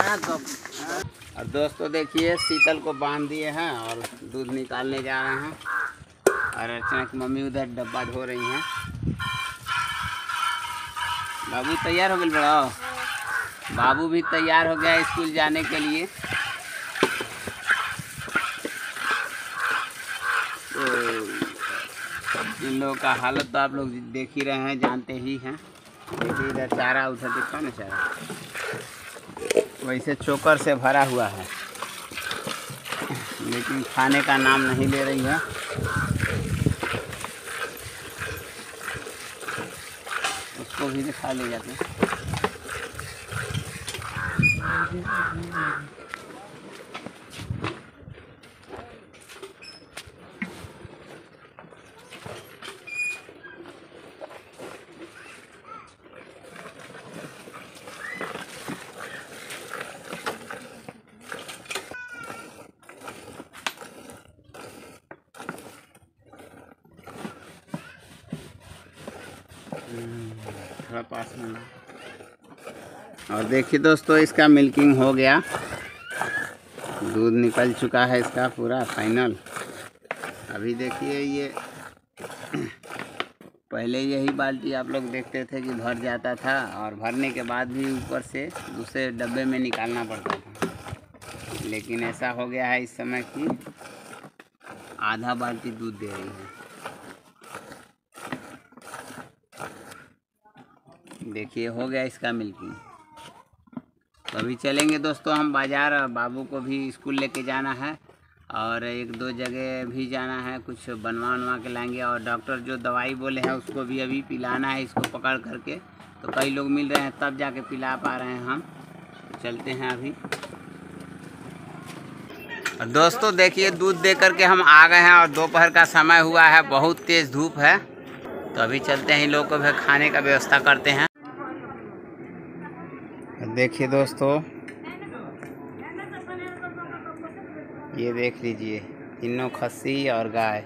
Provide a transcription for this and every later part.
और दोस्तों देखिए शीतल को बांध दिए हैं और दूध निकालने जा रहे हैं। और अर्चना की मम्मी उधर डब्बा धो रही हैं। बाबू तैयार हो गए बड़ा? बाबू भी तैयार हो गया स्कूल जाने के लिए। तो इन लोगों का हालत तो आप लोग देख ही रहे हैं, जानते ही हैं। देखिए इधर चारा, उधर दिखा ना चारा, वैसे चोकर से भरा हुआ है, लेकिन खाने का नाम नहीं ले रही है। उसको भी दिखा ले जाते हैं। थोड़ा पास में ला। और देखिए दोस्तों इसका मिल्किंग हो गया, दूध निकल चुका है इसका पूरा फाइनल। अभी देखिए ये पहले यही बाल्टी आप लोग देखते थे कि भर जाता था, और भरने के बाद भी ऊपर से दूसरे डब्बे में निकालना पड़ता था। लेकिन ऐसा हो गया है इस समय कि आधा बाल्टी दूध दे रही है। देखिए हो गया इसका मिल्किंग। तो अभी चलेंगे दोस्तों हम बाज़ार, बाबू को भी स्कूल लेके जाना है और एक दो जगह भी जाना है, कुछ बनवा के लाएंगे। और डॉक्टर जो दवाई बोले हैं उसको भी अभी पिलाना है इसको पकड़ करके। तो कई लोग मिल रहे हैं तब जाके पिला पा रहे हैं हम। तो चलते हैं अभी। और दोस्तों देखिए दूध दे करके हम आ गए हैं और दोपहर का समय हुआ है, बहुत तेज़ धूप है। तो अभी चलते हैं इन लोगों को भी खाने का व्यवस्था करते हैं। देखिए दोस्तों ये देख लीजिए, तीनों खस्सी और गाय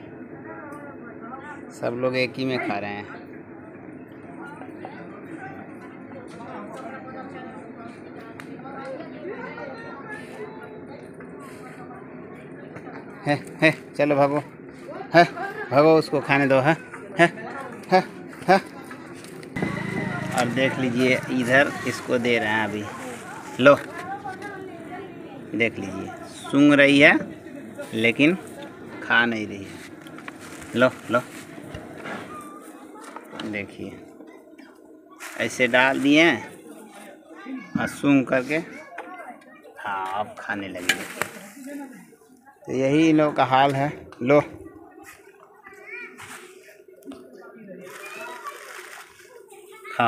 सब लोग एक ही में खा रहे हैं। है चलो भागो, है भागो, उसको खाने दो। है और देख लीजिए इधर इसको दे रहे हैं अभी, लो देख लीजिए, सूंघ रही है लेकिन खा नहीं रही है। लो लो देखिए ऐसे डाल दिए और सूंघ करके हाँ अब खाने लगी। तो यही इन लोगों का हाल है। लो हाँ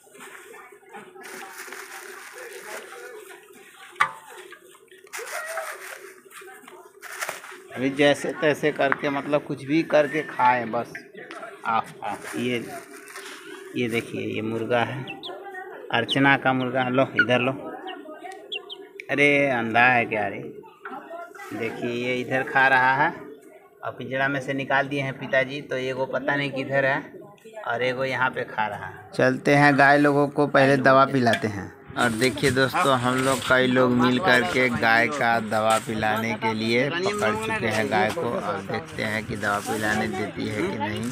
अभी जैसे तैसे करके, मतलब कुछ भी करके खाए बस। ये देखिए ये मुर्गा है, अर्चना का मुर्गा। लो इधर लो, अरे अंधा है क्या रे। देखिए ये इधर खा रहा है और पिंजरा में से निकाल दिए हैं पिताजी। तो एगो पता नहीं किधर है और एगो यहाँ पे खा रहा है। चलते हैं गाय लोगों को पहले दवा पिलाते हैं। और देखिए दोस्तों हम लोग कई लोग मिल करके गाय का दवा पिलाने के लिए पकड़ चुके हैं गाय को। और देखते हैं कि दवा पिलाने देती है कि नहीं।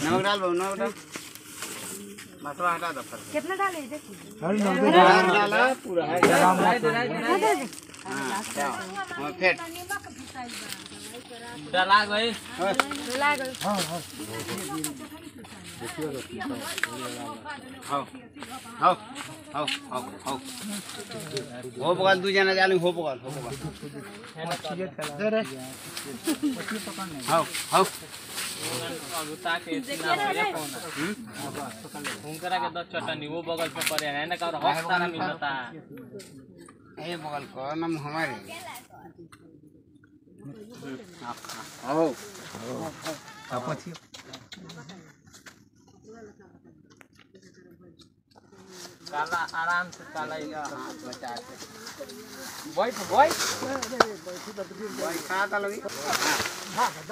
कितना डाले पूरा है। डाला गए हो बगल दू जना जालू, हो बगल चटनी वो बगल पे पड़े है ना, सारा मिलता है बगल का नाम हमारे। काला आराम से काला हाथ बचा के बैठ खाता लगी।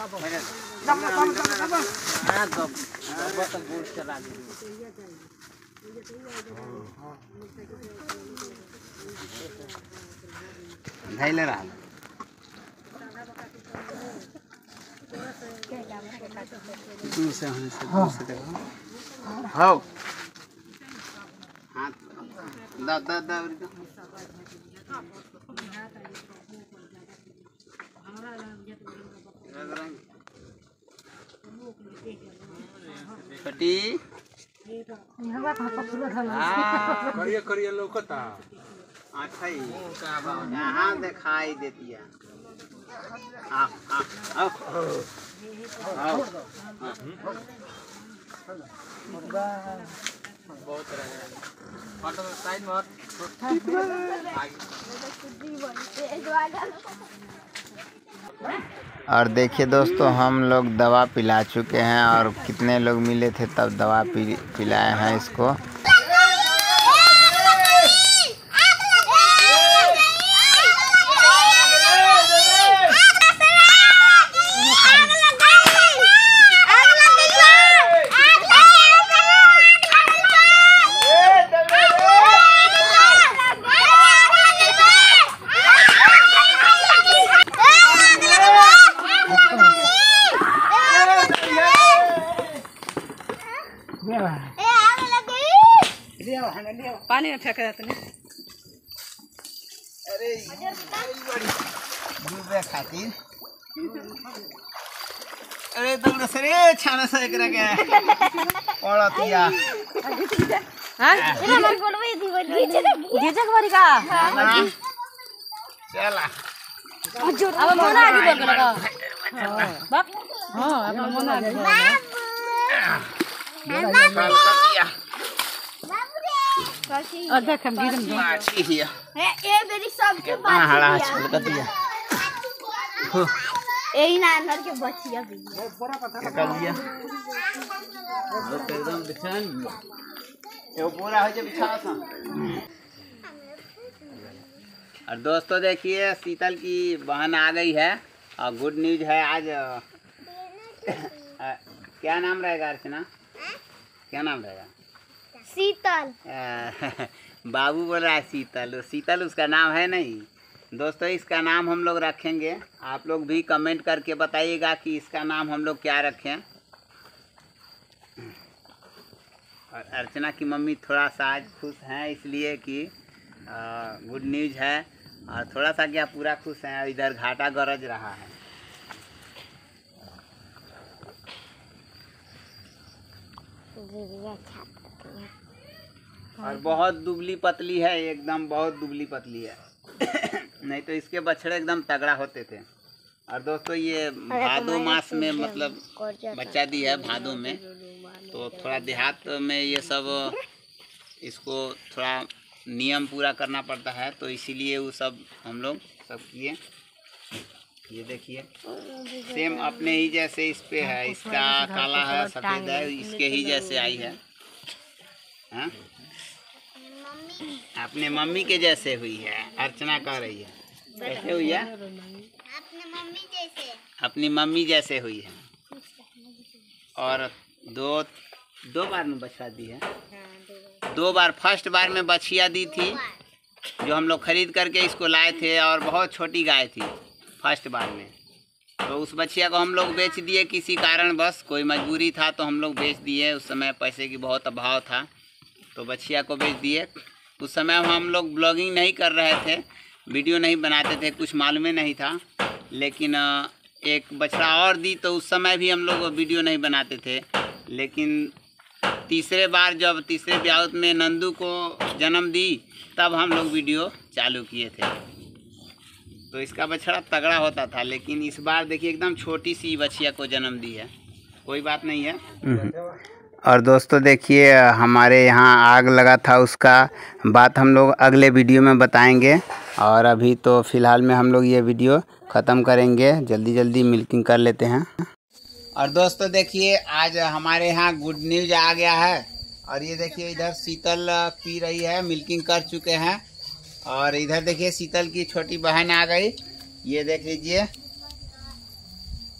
चला धैले रहा दूर से होने से दूर से देखो हाँ हाथ दा दा दा छोटी करिए करिए लौकता अच्छा यहाँ दिखाई देती है हाँ हाँ आओ आओ बहुत फोटो साइड में और देखिए दोस्तों हम लोग दवा पिला चुके हैं और कितने लोग मिले थे तब दवा पिलाए हैं इसको। पानी में फेंक देते हैं। अरे डूबे खातिर अरे दौड़ से रे छाना से एकरा के पड़तिया हां इधर बोलबे दी बोली घिचे के बारी का चला अब मोना आगे बोल लगा बाप हां अब मोना आगे बोल और देख हम गिरम दो माछी हिया ए मेरी सबके हड़ा छल कर दिया एही ना अंदर के बचिया भी कर दिया एकदम बिछान ये पूरा हो जे बिछा था। और दोस्तों देखिए शीतल की बहन आ गई है और गुड न्यूज है आज क्या नाम रहेगा अर्चना क्या नाम रहेगा शीतल बाबू बोल रहा है शीतल शीतल उसका नाम है नहीं दोस्तों इसका नाम हम लोग रखेंगे आप लोग भी कमेंट करके बताइएगा कि इसका नाम हम लोग क्या रखें। और अर्चना की मम्मी थोड़ा सा आज खुश हैं इसलिए कि गुड न्यूज है और थोड़ा सा क्या पूरा खुश हैं इधर घाटा गरज रहा है। और बहुत दुबली पतली है एकदम बहुत दुबली पतली है नहीं तो इसके बछड़े एकदम तगड़ा होते थे। और दोस्तों ये भादो मास में मतलब बच्चा दी है भादो में तो थोड़ा देहात में ये सब इसको थोड़ा नियम पूरा करना पड़ता है तो इसीलिए वो सब हम लोग सब किए। ये देखिए सेम अपने ही जैसे इस पे है इसका काला है सफ़ेद है इसके ही जैसे आई है हाँ? अपने मम्मी के जैसे हुई है अर्चना कह रही है कैसे हुई है अपनी मम्मी जैसे हुई है। और दो बार में बछड़ा दी है 2 बार फर्स्ट बार में बछिया दी थी जो हम लोग खरीद करके इसको लाए थे और बहुत छोटी गाय थी फर्स्ट बार में तो उस बछिया को हम लोग बेच दिए किसी कारणवश कोई मजबूरी था तो हम लोग बेच दिए उस समय पैसे की बहुत अभाव था तो बछिया को बेच दिए। उस समय हम लोग ब्लॉगिंग नहीं कर रहे थे वीडियो नहीं बनाते थे कुछ मालूम नहीं था लेकिन एक बछड़ा और दी तो उस समय भी हम लोग वीडियो नहीं बनाते थे लेकिन तीसरे बार जब तीसरे ब्याह में नंदू को जन्म दी तब हम लोग वीडियो चालू किए थे तो इसका बछड़ा तगड़ा होता था लेकिन इस बार देखिए एकदम छोटी सी बछिया को जन्म दी है कोई बात नहीं है। और दोस्तों देखिए हमारे यहाँ आग लगा था उसका बात हम लोग अगले वीडियो में बताएंगे और अभी तो फ़िलहाल में हम लोग ये वीडियो ख़त्म करेंगे जल्दी जल्दी मिल्किंग कर लेते हैं। और दोस्तों देखिए आज हमारे यहाँ गुड न्यूज आ गया है और ये देखिए इधर शीतल पी रही है मिल्किंग कर चुके हैं और इधर देखिए शीतल की छोटी बहन आ गई ये देख लीजिए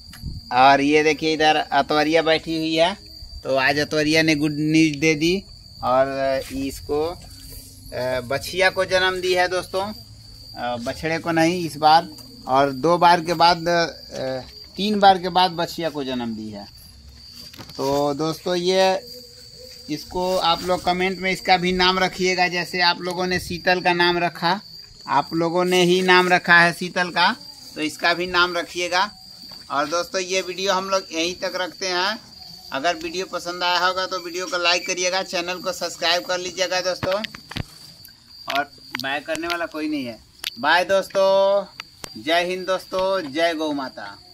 और ये देखिए इधर अतवरिया बैठी हुई है तो आज अतवरिया ने गुड न्यूज दे दी और इसको बछिया को जन्म दी है दोस्तों, बछड़े को नहीं इस बार। और 2 बार के बाद 3 बार के बाद बछिया को जन्म दी है। तो दोस्तों ये इसको आप लोग कमेंट में इसका भी नाम रखिएगा। जैसे आप लोगों ने शीतल का नाम रखा, आप लोगों ने ही नाम रखा है शीतल का, तो इसका भी नाम रखिएगा। और दोस्तों ये वीडियो हम लोग यहीं तक रखते हैं। अगर वीडियो पसंद आया होगा तो वीडियो को लाइक करिएगा, चैनल को सब्सक्राइब कर लीजिएगा दोस्तों। और बाय करने वाला कोई नहीं है। बाय दोस्तों, जय हिंद दोस्तों, जय गौ माता।